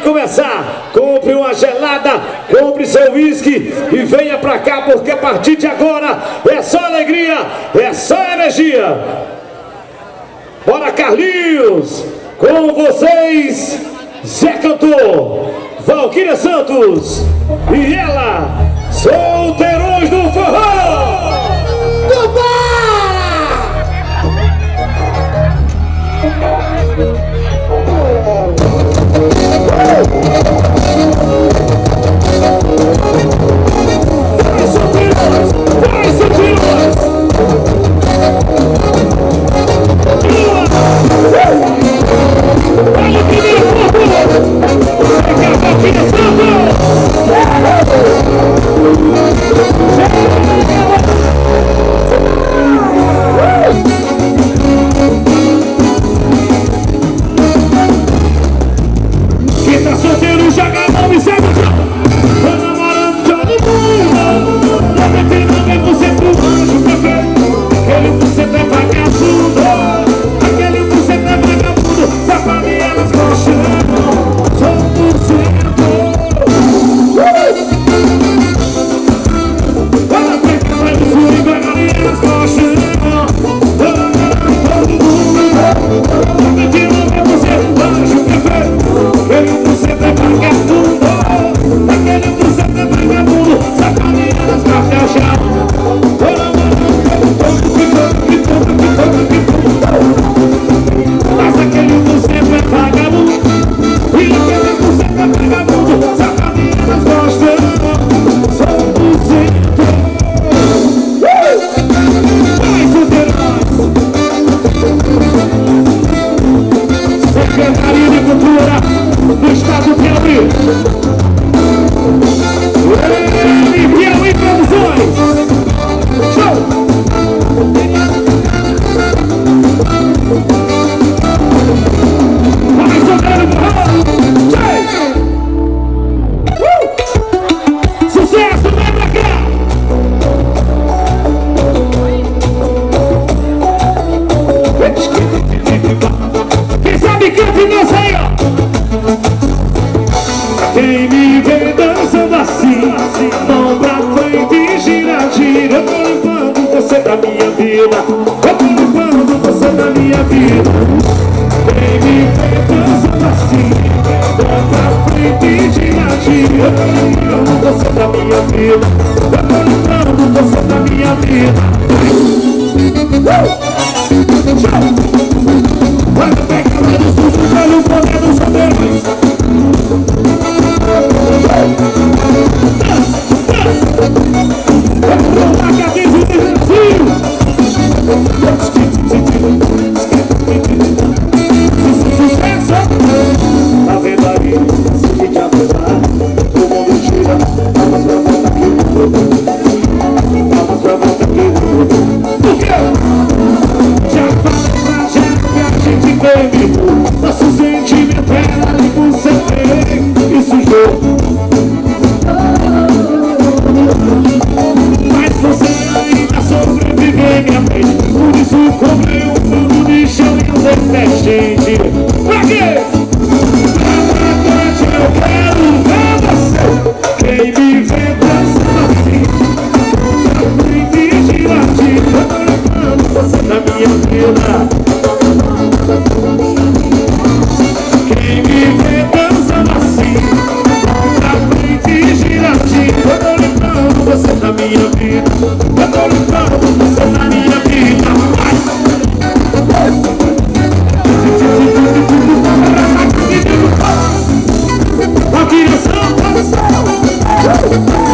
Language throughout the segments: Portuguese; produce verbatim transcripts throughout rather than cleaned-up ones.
começar. Compre uma gelada, compre seu whisky e venha pra cá, porque a partir de agora é só alegria, é só energia. Bora, Carlinhos, com vocês, Zé Cantor, Valquíria Santos e ela, Solteirões do Forró. Vai, solteiros! Vai, solteiros! Olha o primeiro fogo! Chega a Valquíria Santos! Quem tá solteiro joga a mão e segue o chão. Tô namorando todo mundo. noventa e nove por cento anjo perfeito. Aquele por cento é vagabundo. Aquele por cento é vagabundo. Safado e elas gostam. Sou por cento. Ela pega mais do sul e vai e elas gostam. Tô namorando todo mundo. noventa e nove por cento anjo perfeito. Aquele por cento é vagabundo. Aquele por cento é vagabundo. Safado e elas gostam ao chão. Tô namorando todo mundo. Mas aquele por cento é vagabundo. E aquele por cento é vagabundo. Safado e elas gostam. Sou por cento. Vai, solteirões. Secretaria de Cultura do Estado do Piauí. Ei, Piauí Produções. Show! Vai, solteiro do forró. Uh! Sucesso, vem pra cá! Quem sabe canta e dança aí, ó. Quem me vê dançando assim, mão pra frente e gira, gira. Eu tô limpando você da minha vida. Eu tô limpando você da minha vida. Quem me vê dançando assim, mão pra frente e gira, gira. Eu tô limpando você da minha vida. Eu tô limpando você da minha vida. Uh! Vai pegar mais do sul, pelo poder dos solteiros. Dança, dança. Vamos lá, cabeça do Brasil. Sucesso. Tá vendo aí? Se te avisar, o mundo gira. Vamos pra volta aqui. Vamos pra volta aqui. Por quê? Já fala pra gente que a gente teve. Nosso sentimento era ali por ser. Isso jogou. Mas você ainda sobrevive em minha mente. Por isso comprei um fundo de chão e um detergente. Pra quê? Pra noite eu quero ver você. Quem me vê dançando assim, pra frente e gira, gira. Eu tô lembrando você da minha vida. Quem me vê dançando assim, pra frente e gira, gira. Eu tô lembrando você da minha vida. Eu tô lembrando você da minha vida. Valquíria Santos.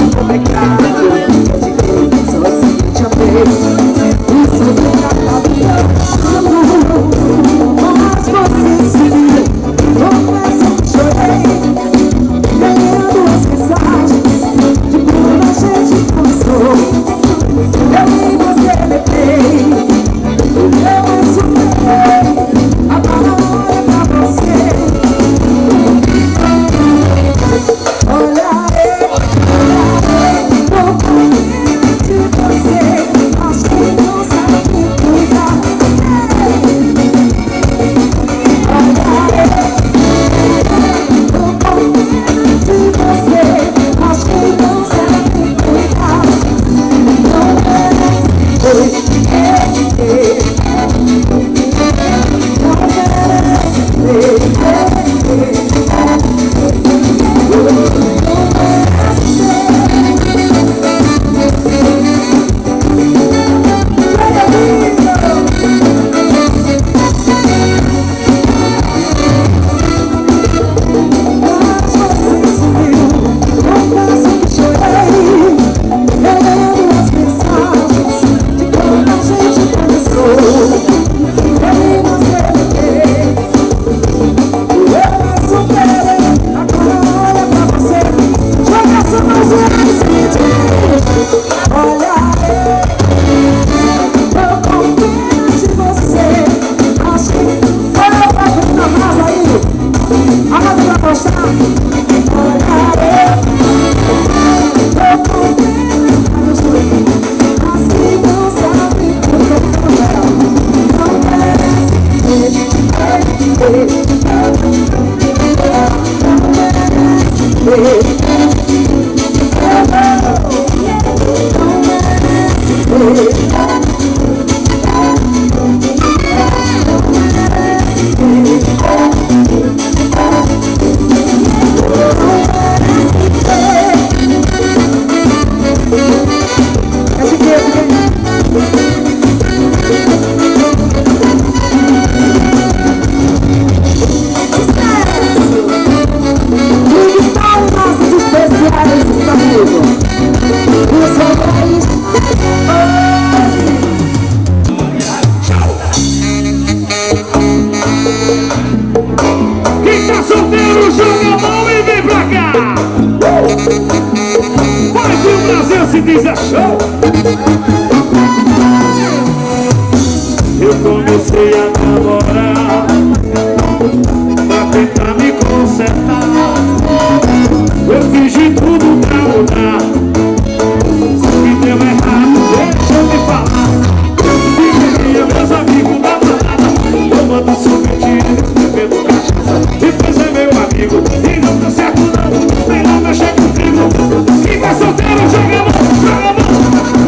Quem tá solteiro, joga a mão, joga a mão.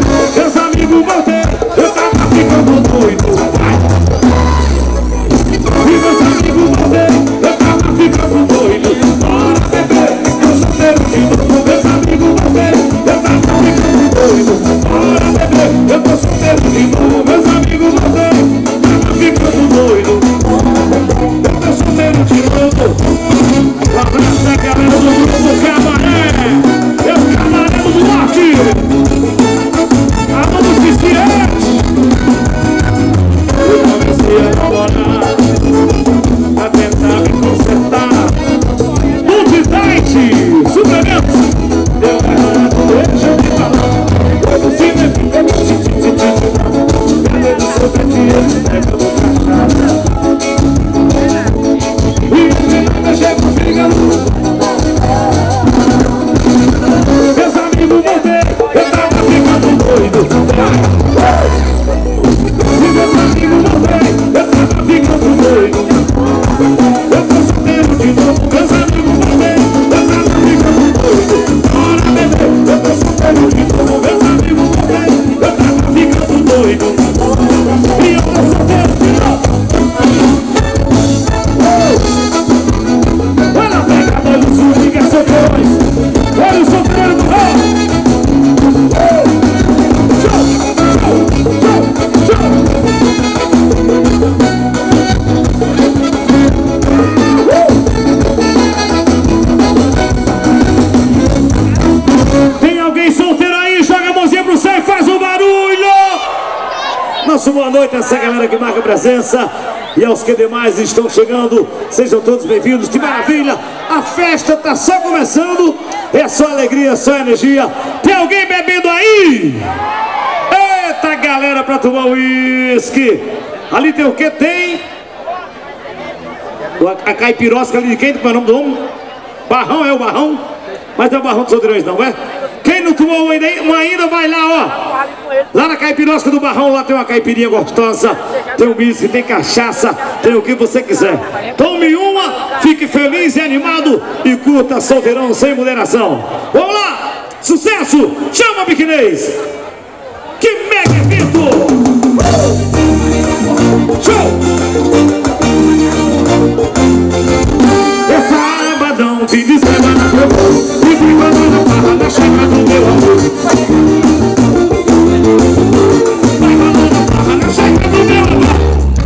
Nosso boa noite a essa galera que marca presença e aos que demais estão chegando. Sejam todos bem-vindos, que maravilha! A festa tá só começando, é só alegria, só energia. Tem alguém bebendo aí? Eita galera pra tomar uísque! Ali tem o que? Tem a caipirosca ali de quem? Qual é o nome do homem? Barrão, é o Barrão? Mas não é o Barrão dos Solteirões não, é? Quem não tomou ainda, ainda vai lá, ó. Lá na caipirosca do Barrão, lá tem uma caipirinha gostosa, tem um uísque, tem cachaça, tem o que você quiser. Tome uma, fique feliz e animado e curta Solteirão sem moderação. Vamos lá, sucesso, chama Biquinês. Que mega evento! Show! É sabadão, fim de semana, e fui mandando barra na chácara do meu amor. Vai mandando barra na chácara do meu amor.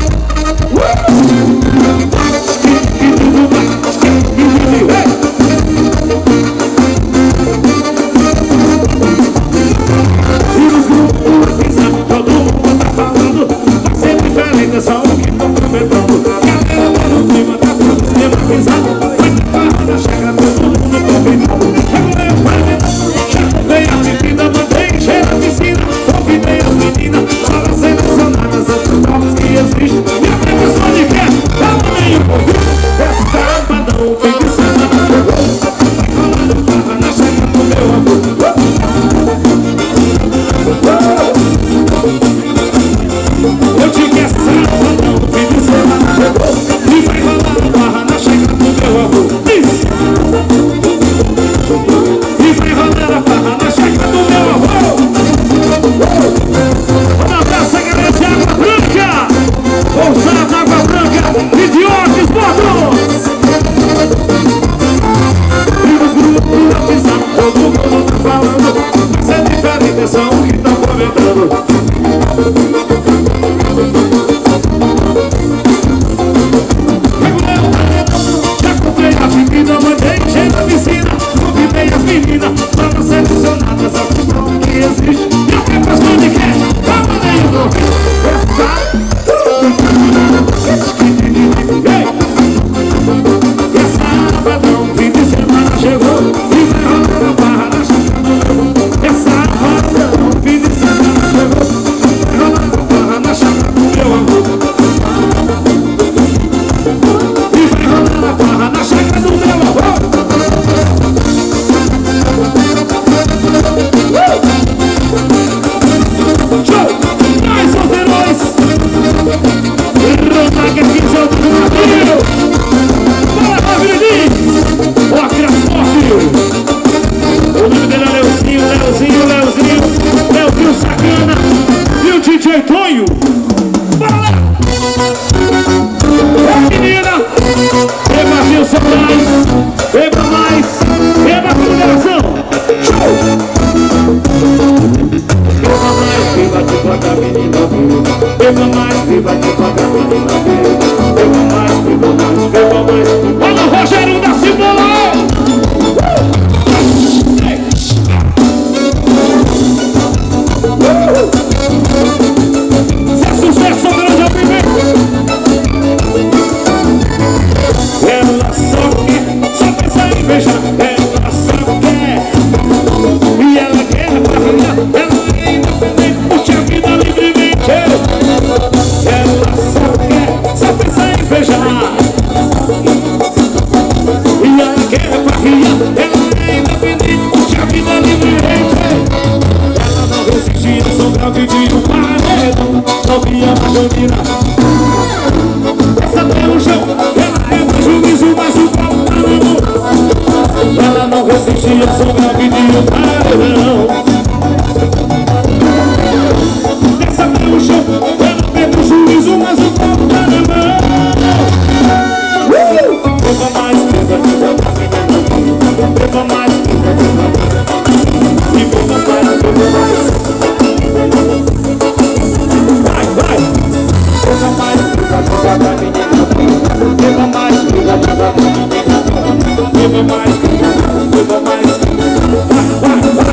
E nos grupos avisando, todo mundo tá falando, vai ser diferente, é só o que tô prometendo. Galera, tá no clima, tá no esquema avisado, vai ter barra na chácara, todo mundo convidado. Regulei o baile, já comprei a bebida, mandei encher a piscina, convidei as meninas, só as selecionadas, as provas que existem. E a pessoa de quer, ela nem o convite. É sabadão, fim de semana, vai rolando barra na chácara do meu amor. Eu digo é sabadão, fim de semana chegou, e vai rolando barra na chácara do meu avô. Isso! E vai rolando a barra na chácara do meu avô. Um abraço a galera de Água Branca, Ousada Água Branca e de Orques Bordos. E nos grupos avisando, todo mundo tá falando, vai ser diferente, é só o que tá comentando. Já comprei a bebida, mandei encher na piscina, convidei as meninas, para selecionadas, as provas que existem. E o que a pessoa de quer, eu mandei o nome. É sabadão, fim de semana chegou, e vai rolando a barra na chácara do meu avô. É sabadão, fim de semana chegou, vai rolando a barra na chácara do meu avô. E vai rolando a barra na chácara do meu avô. Show! Mais solteirões! Rodaga aqui, seu do Brasil! Bora, Fabrício! Ó, Crascoff! O nome dele é Leozinho, Leozinho, Leozinho, Leozinho Sacana e o D J Tonho! Bora lá! É, menina! Beba mil soldados! Beba mais! Beba com moderação! Show! Beba mais, beba devagar, menina, beba. Beba mais, beba devagar, menina, beba. Beba mais, beba mais, beba mais. Olha o Rogério da Cebola! Se é sucesso, Deus é o primeiro. Ela só quer, só pensa em beijar. Ela só quer, e ela quer barreira. Ela é independente, curte a vida livremente. Ela só quer, só pensa em beijar. E ela quer barreira. Ela é independente, curte a vida livremente. Ela não resistia, sou gravidinho, paredão. Não via Marjolina. Essa tem o chão, ela é prejuízo, mas o pau tá na mão. Ela não resistia, sou gravidinho, paredão. Essa tem o chão, ela é prejuízo, mas o pau tá na mão. Uh! Beba mais, beba devagar, beba mais, beba devagar. E beba mais, beba mais. Vai, vai! Beba mais, beba devagar, menina. Beba mais, beba devagar, menina. Beba mais, beba mais. Vai, vai, vai.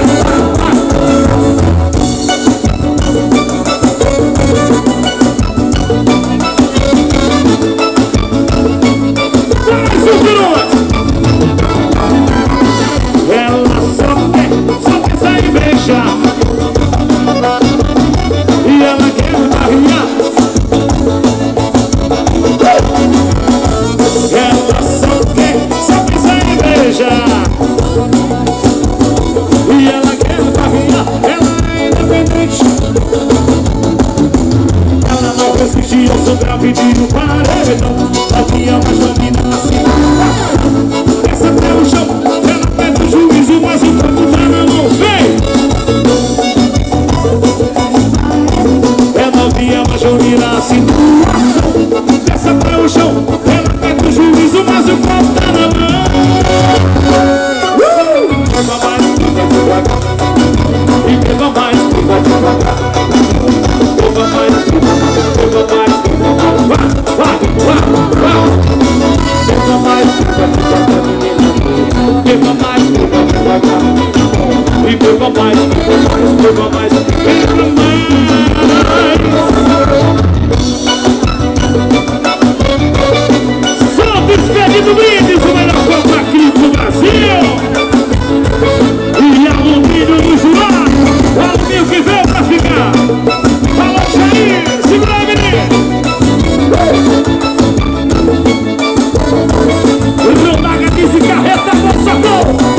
Beba mais, beba mais. Solta esse pé do brindis, o melhor copo aqui do Brasil. E alumínio no João, o alumínio que veio pra ficar. Fala, Jair, segura aí, menino. O meu Daga disse carreta, moça, gol.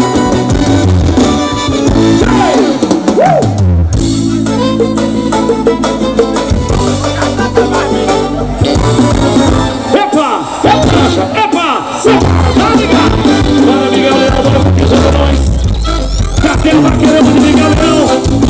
Epa, é prancha, epa, tá ligado? Bora, Miguel Leão, bora porque já é nós. Cadê o vaqueiro de Miguel Leão?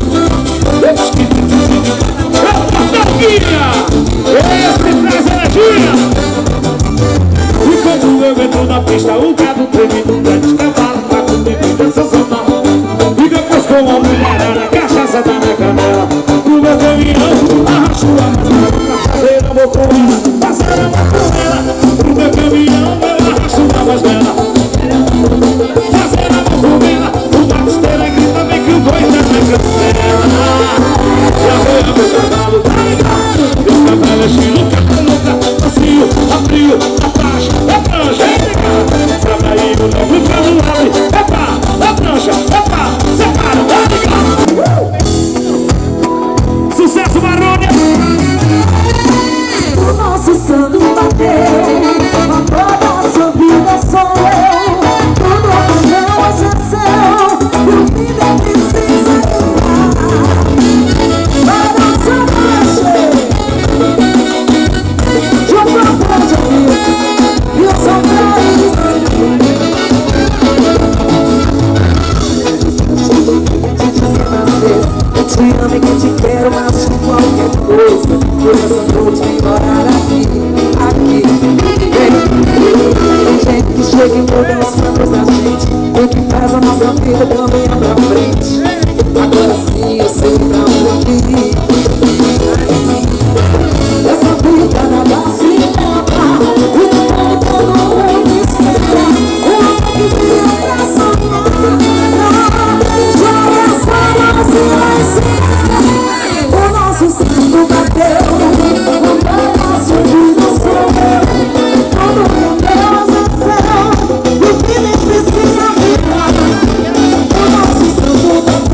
Epa, Dalguinha, esse traz energia. E quando eu entro na pista, o gado treme no pé de cavalo, tá comigo dança samba. E depois com a mulherada, cachaça tá na canela. No meu caminhão, arrasto a mão pra fazer amor com ela, fazer amor com ela. No meu caminhão, eu arrasto a mais bela, fazer amor com ela. O batisteira grita bem que o boi tá na cancela. E arroia meu cavalo, tá ligado? Meu cavalo é estilo, capa louca, macio, a frio, a faixa, a prancha, é ligado? Sabe aí o novo cano abre, epa, a prancha, epa, separa, tá ligado? Sucesso, Barone! O nosso santo bateu, a toda sua vida sou eu. Tudo paixão, hoje é seu, e o que nem precisa mudar. Para o seu marcha, de um próprio de vida, e eu sou pra isso. Eu te amo e que te quero mais que qualquer coisa. Por essa noite vem morar aqui, aqui. Tem gente que chega e muda os planos da gente, o que faz a nossa vida caminhar pra frente. Agora sim eu sei pra onde ir. Essa vida nada se leva, e não todo mundo espera. O amor que vira pra sonhar, joga essa mão e o nosso santo bateu, o pedaço de nosso eu. Todo com Deus é céu, e o que nem precisa virar. O nosso santo bateu.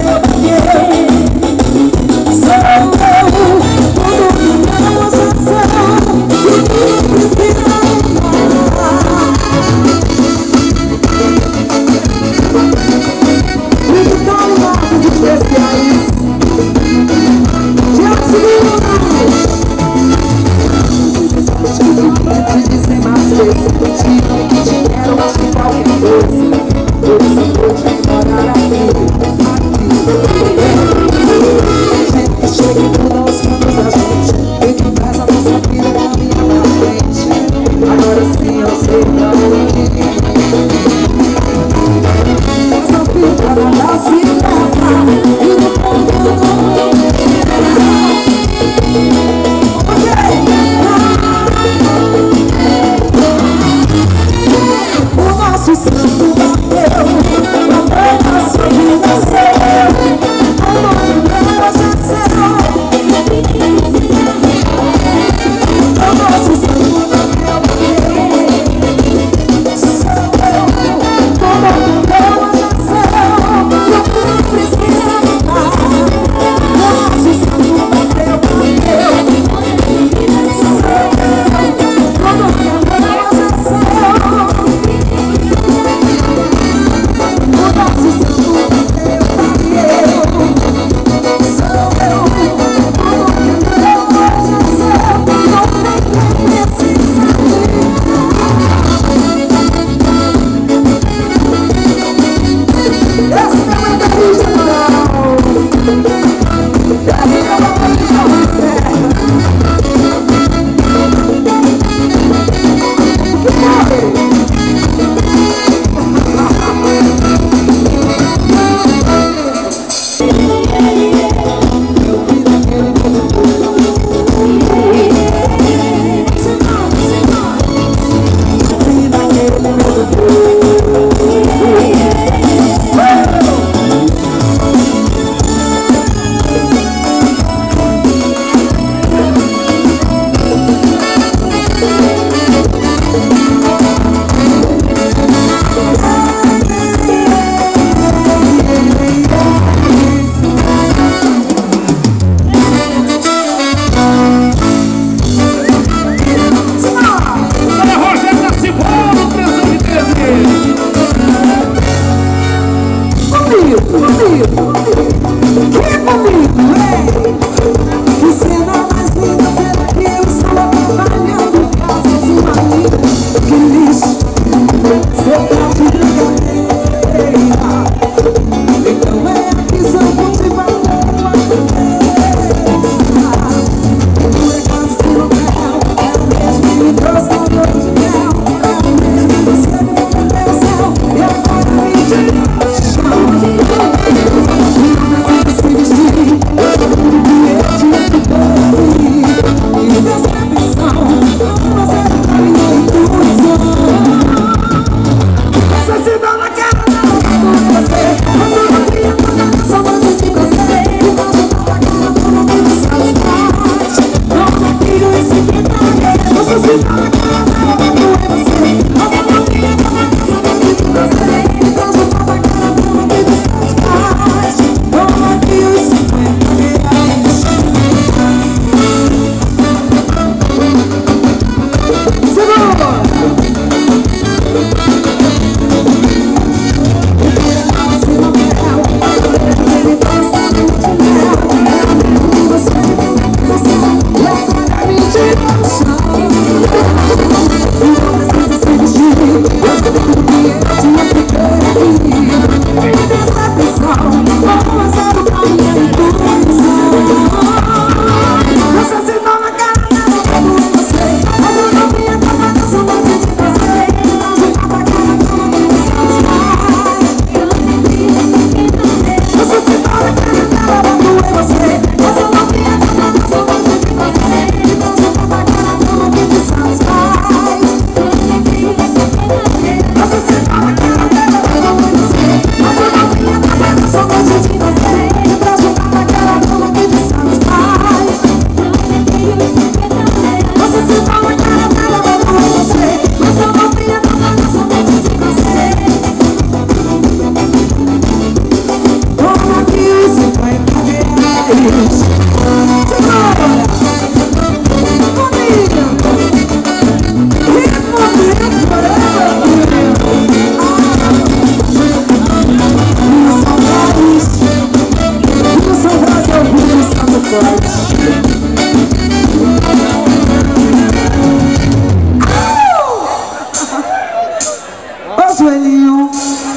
Ô, joelhinho.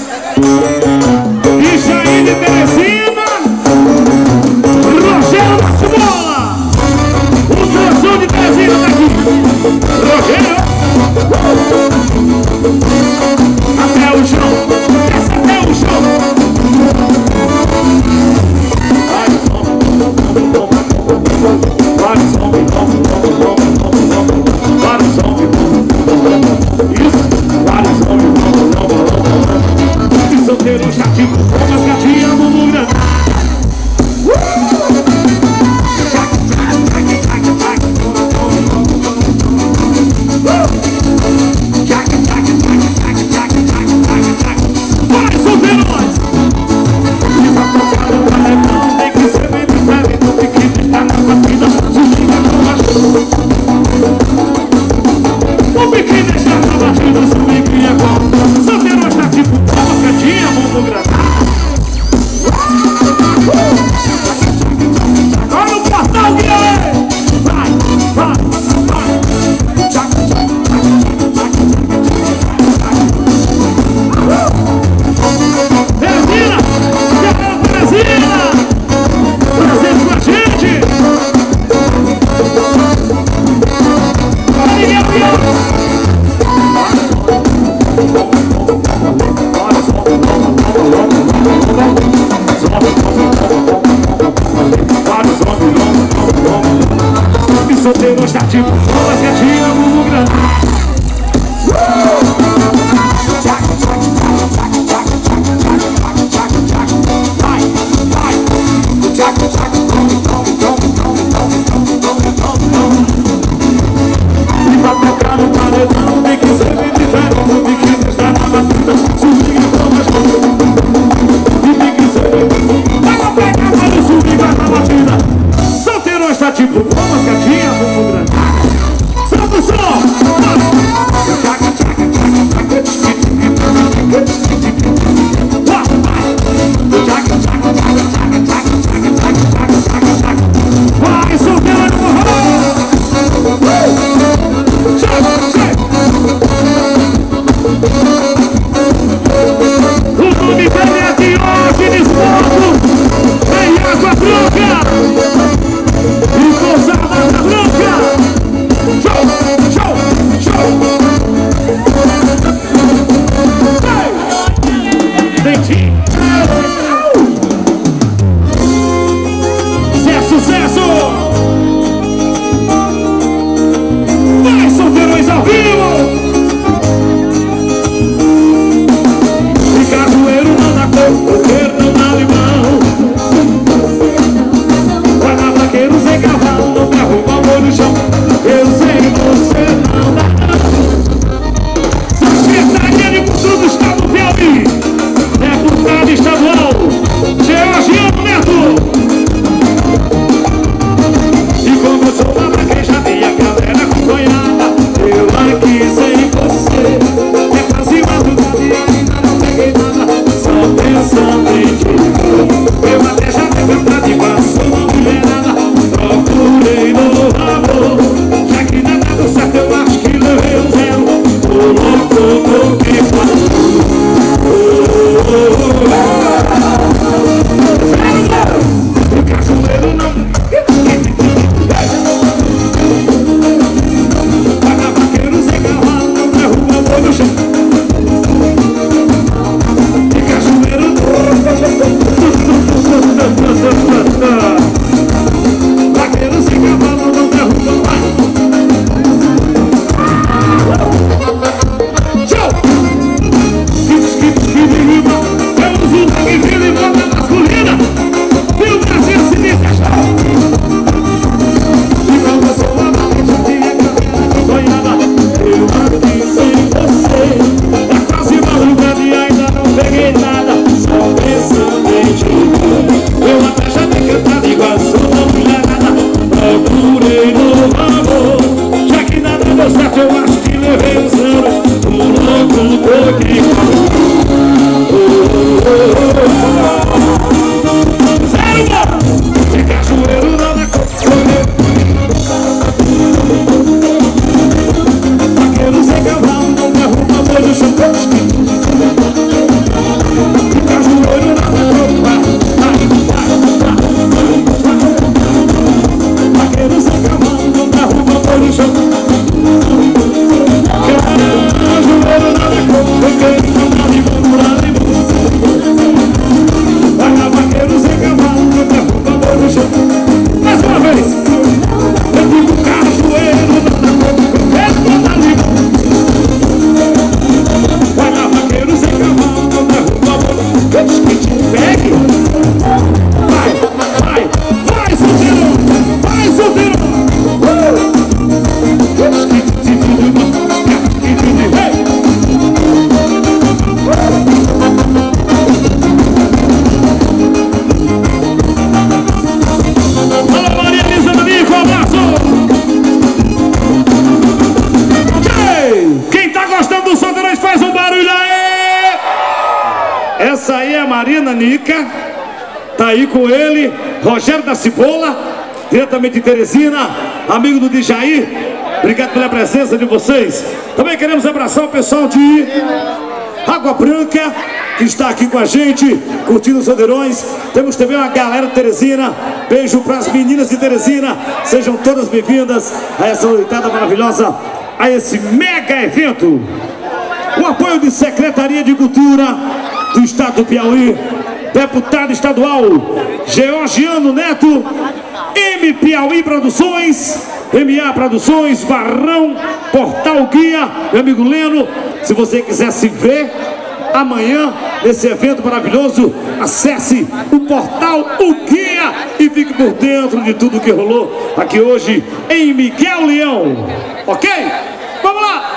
Isso aí de Teresina, Rogério da Cebola. O transão de Teresina tá aqui. Rogério. Até o chão, desce até o chão. Para o som, para o som. Isso, para o som. De solteiro está tipo como as gatinhas no mundo grande. Vai, solteirões! E pra tocar no paredão tem que ser bem diferente. O pequeno está na batida, desliga com a o pequeno está na batida, desliga com solteirões está tipo como as gatinhas no mundo grande. Olha o portal que é! Vai, vai, vai! Teresina! Galera Teresina! Presente com a gente! Olha Miguel Pior! E solteiro está tipo como as gatinhas no mundo grande. Vai, vai. E pra tocar no paredão tem que ser bem diferente. O pequeno está na batida, se liga com as mãos. E tem que ser bem. Vai pra pegar, vai no sul, liga na batida. Solteiro está tipo como as gatinhas no mundo grande. Nanica, tá aí com ele, Rogério da Cibola, diretamente de Teresina, amigo do Djair, obrigado pela presença de vocês. Também queremos abraçar o pessoal de Água Branca, que está aqui com a gente, curtindo os Solteirões. Temos também uma galera de Teresina, beijo para as meninas de Teresina, sejam todas bem-vindas a essa noitada maravilhosa, a esse mega evento. O apoio de Secretaria de Cultura do Estado do Piauí, deputado estadual Georgiano Neto, M Piauí Produções, M A Produções, Barrão, Portal Guia, meu amigo Leno. Se você quiser se ver amanhã nesse evento maravilhoso, acesse o portal O Guia e fique por dentro de tudo que rolou aqui hoje em Miguel Leão, ok? Vamos lá!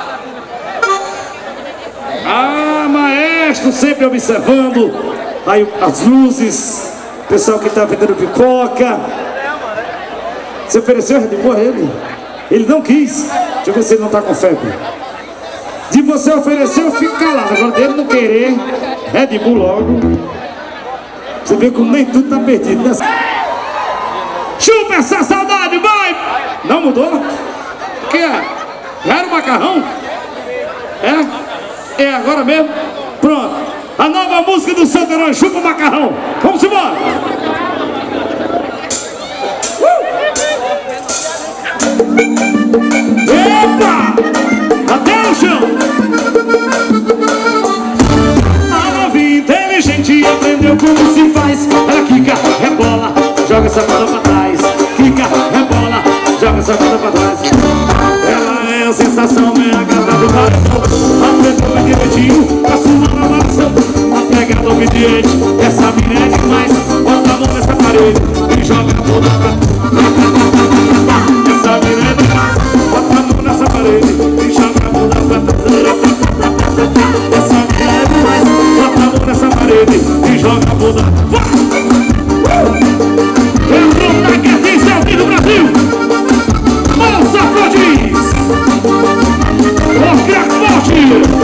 Ah, maestro, sempre observando aí as luzes, pessoal que está vendendo pipoca. Você ofereceu Red Bull a ele? Ele não quis. Deixa eu ver se ele não está com febre. De você oferecer, eu fico calado. Agora dele não querer Red Bull logo. Você vê como nem tudo está perdido, né? Chupa essa saudade, vai! Não mudou? O que é? Era o macarrão? É? É agora mesmo? Pronto. A nova música do Solteirões, chupa o macarrão. Vamos embora. Uh! Epa! Até o chão. A novinha inteligente aprendeu como se faz. Ela quica, rebola, joga essa bunda pra trás. Quica, rebola, joga essa bunda pra trás. Ela é a sensação, é a gata do bairro. Aprendeu bem direitinho, pra sua namoração. A pegada obediente, essa mina é demais. Bota a mão nessa parede e joga a bunda pra trás. Essa mina é demais. Bota a mão nessa parede e joga a bunda pra trás. Essa mina é demais. Bota a mão nessa parede e joga a bunda pra trás. Entrou na quietinha aqui do Brasil. Moça Flodis, o crack forte.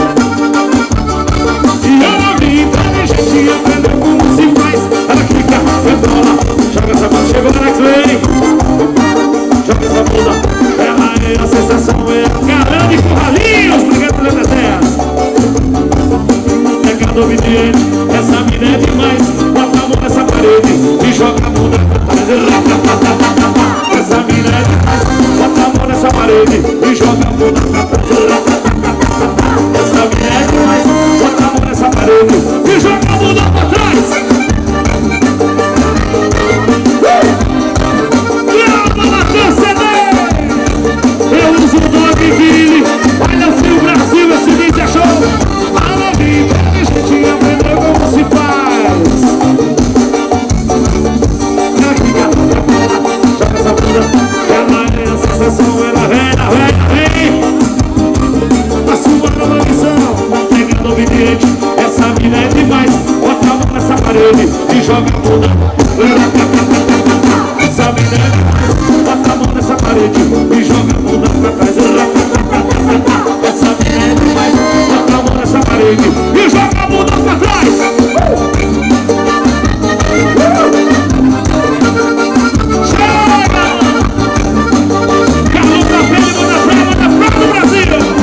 E ela me inteligente, aprendeu como se faz. Ela clica, rebola, joga essa bunda, chegou na Next Lane. Joga essa bunda, ela é a sensação, é a caramba de Corralinhos, obrigado pela presença. Pegada obediente, essa mina é demais. Bota a mão nessa parede e joga a bunda pra trás. Essa mina é demais. Bota a mão nessa parede e joga a bunda pra trás. Essa mina é demais. Bota a mão nessa parede e joga a bunda pra trás. Grava na T C D. Eu uso o Dogville. Olha se o Brasil esse vídeo é show. A novinha inteligente aprendeu como se faz. Joga essa bunda. Ela é a sensação, ela vem, ela vem, vem. A sua nova missão, pegando obediente. Essa mina é demais. Bota a mão nessa parede e joga a bunda. Essa mina é demais. Bota a mão nessa parede e joga a bunda pra trás. Essa mina é demais. Bota a mão nessa parede e joga a bunda pra trás. Chega! Carlos da Pele, manda praia, manda praia do Brasil.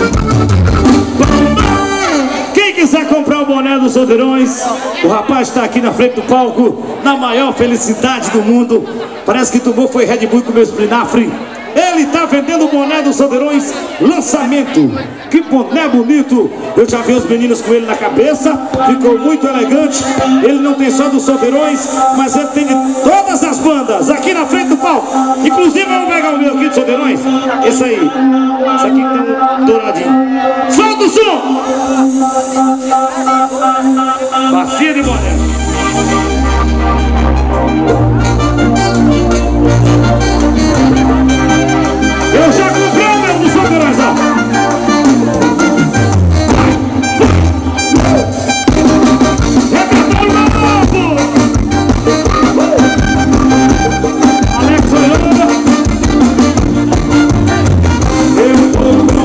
Quem quiser comprar o boné dos Solteirões, o rapaz está aqui na frente do palco, na maior felicidade do mundo. Parece que tomou foi Red Bull com o meu espinafre. Ele está vendendo o boné dos Solteirões, lançamento. Que boné bonito. Eu já vi os meninos com ele na cabeça, ficou muito elegante. Ele não tem só dos Solteirões, mas ele tem de todas as bandas aqui na frente do palco. Inclusive eu vou pegar o meu aqui dos Solteirões. Esse aí, esse aqui que tem um douradinho. Solta o som. Bacia de boné. Eu já comprei o meu dos Solteirões, ó. Repertório novo. Alex olhando. Eu vou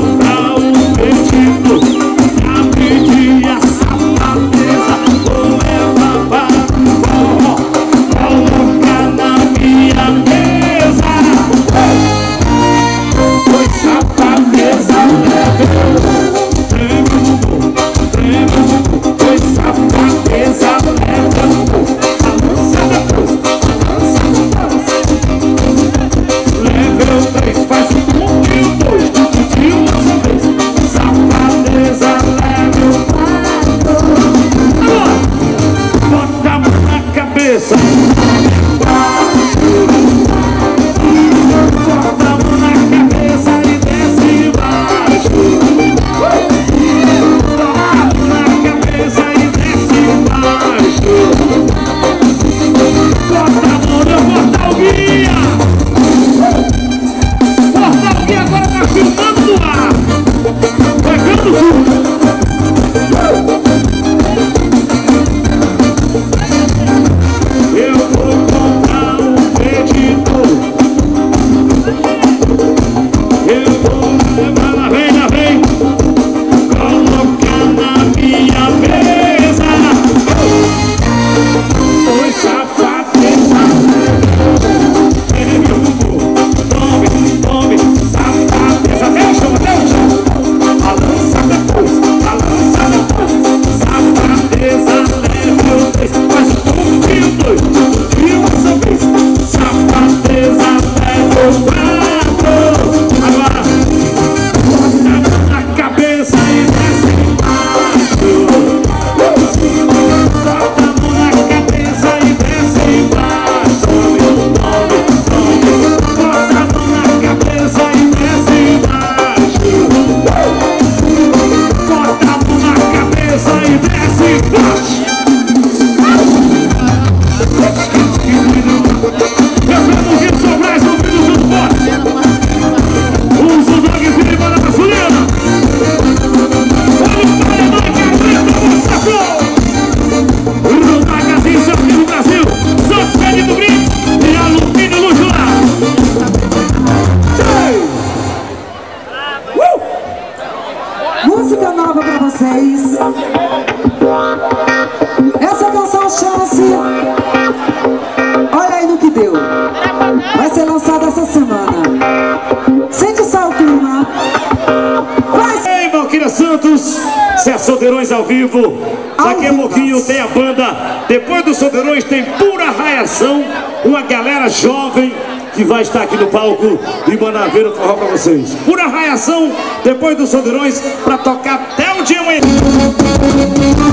vai ser lançado essa semana. Sente só o clima. Vai. Ei, Valquíria Santos, Zé Solteirões ao vivo. Daqui a pouquinho tem a banda. Depois dos Solteirões tem Pura Raiação. Uma galera jovem que vai estar aqui no palco e mandar ver o forró pra vocês. Pura Raiação, depois dos Solteirões, pra tocar até o dia amanhã.